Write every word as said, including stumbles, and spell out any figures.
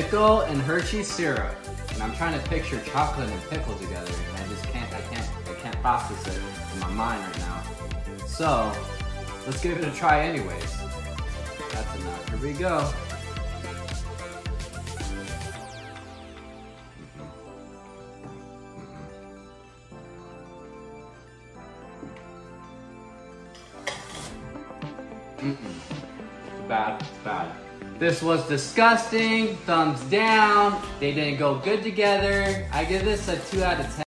pickle and Hershey syrup. And I'm trying to picture chocolate and pickle together, and I just can't, I can't, I can't process it in my mind right now. So, let's give it a try anyways. That's enough. Here we go. Mm-mm. It's bad, it's bad. This was disgusting. Thumbs down. They didn't go good together. I give this a two out of ten.